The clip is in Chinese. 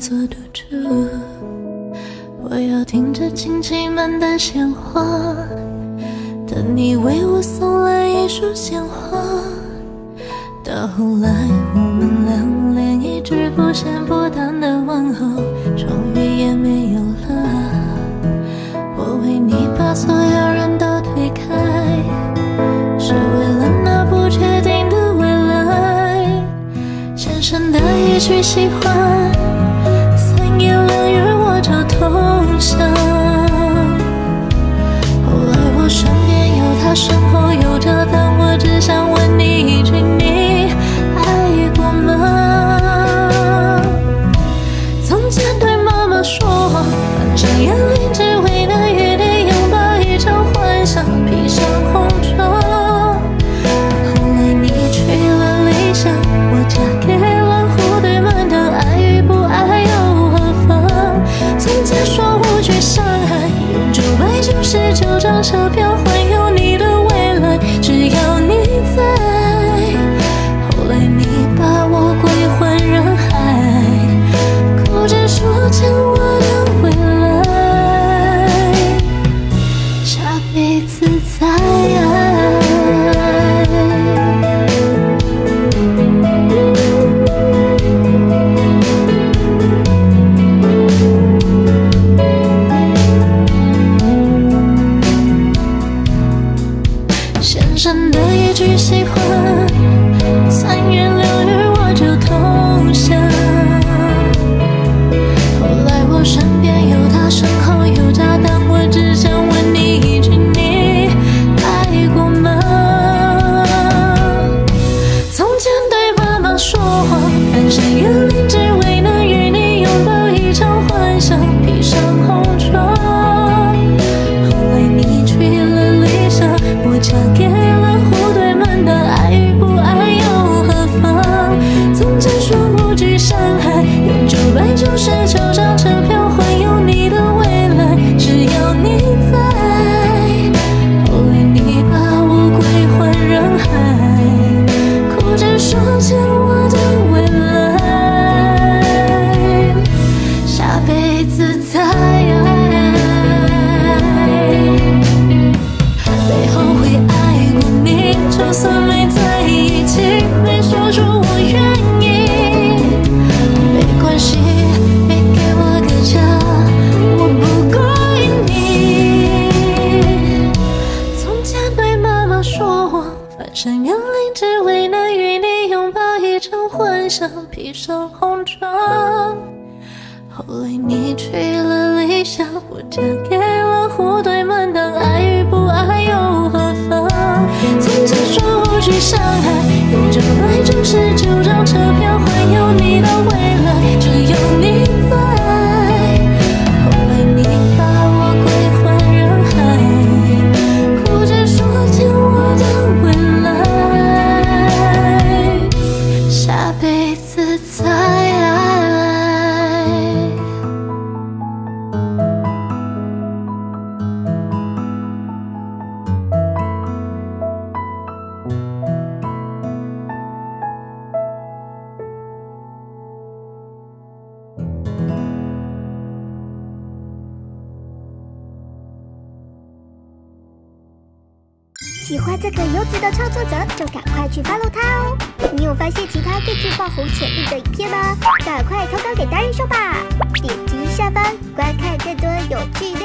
做赌注。我要听着亲戚们的闲话，等你为我送来一束鲜花。到后来我们俩连一句不咸不淡的问候终于也没有了。我为你把所有人都推开，是为了那不确定的未来。先生的一句喜欢，3言2语我就投降。后来我身边有他，身后有他，但我只想问你一句，你爱过吗？从前对妈妈说，反正眼里只为能与你拥抱一场幻想，披上红妆。后来你去了理想，我嫁给了户对门的爱与不爱又何妨？从前说无惧伤害，用999张车票环游你的未来，只要你在。后来你把我归还人海，哭着说欠我的未来，下辈子再爱。先生的一句喜欢，3言2语我就投降。后来我身边有他，身后有他，但我只想问你一句，你爱过吗？从前对妈妈说谎，翻山越岭只为能与你拥抱一场幻想，披上红妆。后来你去了理想，我嫁给了户对门的爱与不爱又何妨？从前说无惧伤害，用999张车票环游你的未来，只要你在。后来你把我归还人海，哭着说欠我的未来，下辈子再爱。没后悔爱过你，就算没在一起，没说出我愿意，没关系，别给我个家，我不怪你。从前对妈妈说谎，翻山越岭只为能与你拥抱一场幻想，披上红妆。后来你去了理想，我嫁给了户对门的爱与不爱又何妨？从前说无惧伤害，用999张车票环游你的未来，只要你在。后来你把我归还人海，哭着说欠我的未来，下辈子再爱。 喜欢这个优质的创作者，就赶快去 follow 他哦！你有发现其他更具爆红潜力的影片吗？赶快投稿给达人秀吧！点击下方观看更多有趣内